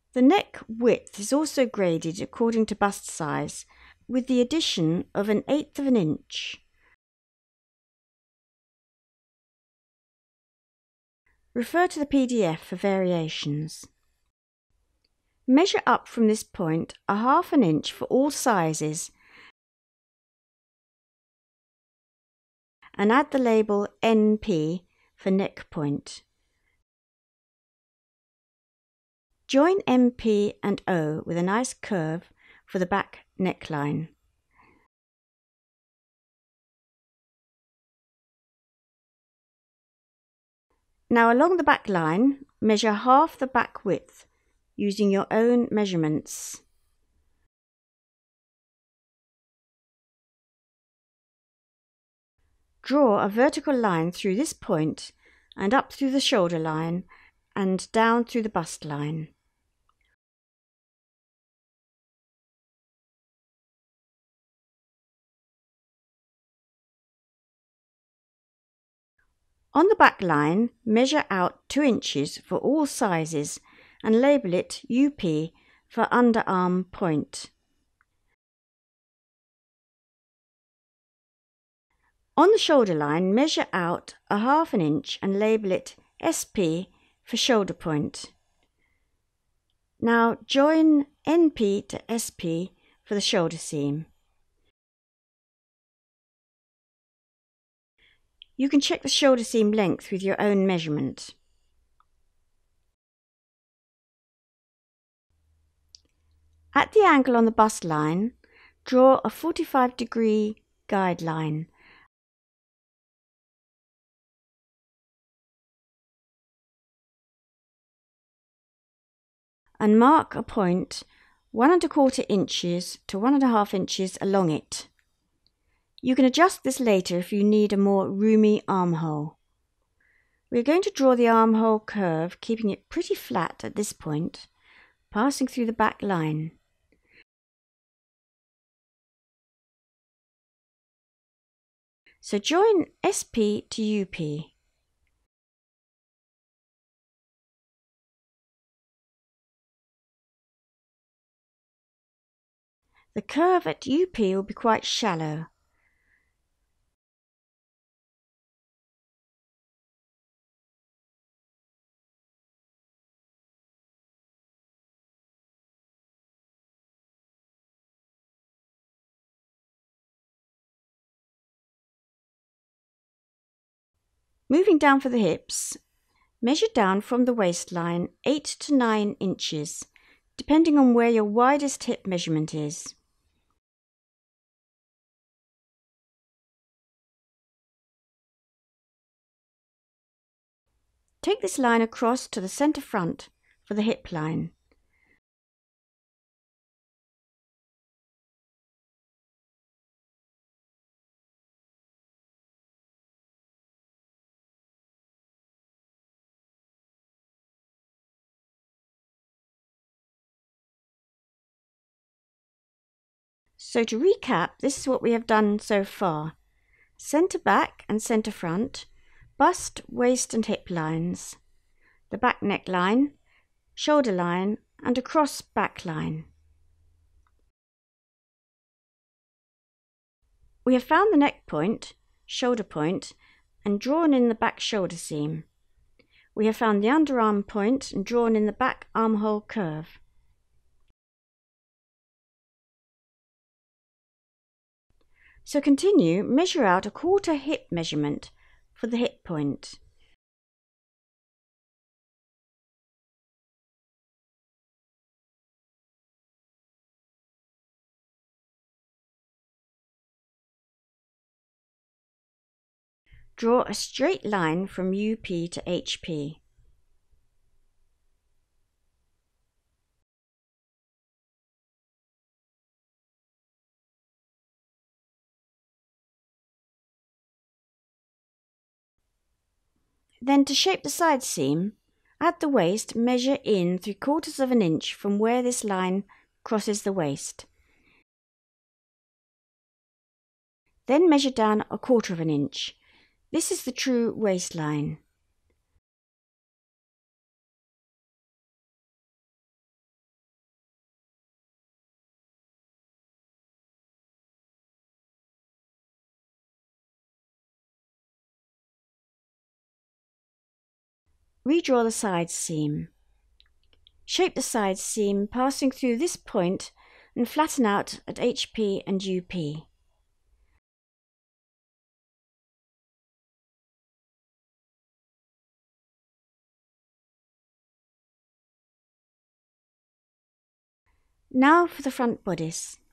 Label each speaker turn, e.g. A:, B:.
A: The neck width is also graded according to bust size, with the addition of 1/8 of an inch. Refer to the PDF for variations. Measure up from this point 1/2 inch for all sizes and add the label NP for neck point. Join MP and O with a nice curve for the back neckline. Now along the back line, measure half the back width using your own measurements. Draw a vertical line through this point and up through the shoulder line and down through the bust line. On the back line, measure out 2 inches for all sizes and label it UP for underarm point. On the shoulder line, measure out 1/2 inch and label it SP for shoulder point. Now join NP to SP for the shoulder seam. You can check the shoulder seam length with your own measurement. At the angle on the bust line, draw a 45-degree guideline. And mark a point 1¼ inches to 1½ inches along it. You can adjust this later if you need a more roomy armhole. We're going to draw the armhole curve, keeping it pretty flat at this point, passing through the back line. So join SP to UP. The curve at UP will be quite shallow. Moving down for the hips, measure down from the waistline 8 to 9 inches, depending on where your widest hip measurement is. Take this line across to the centre front for the hip line. So to recap, this is what we have done so far. Centre back and centre front, bust, waist and hip lines, the back neckline, shoulder line and a cross back line. We have found the neck point, shoulder point and drawn in the back shoulder seam. We have found the underarm point and drawn in the back armhole curve. So continue, measure out 1/4 hip measurement for the hip point. Draw a straight line from UP to HP. Then to shape the side seam, at the waist measure in 3/4 inch from where this line crosses the waist. Then measure down 1/4 inch. This is the true waistline. redraw the side seam. Shape the side seam passing through this point and flatten out at HP and UP. Now for the front bodice.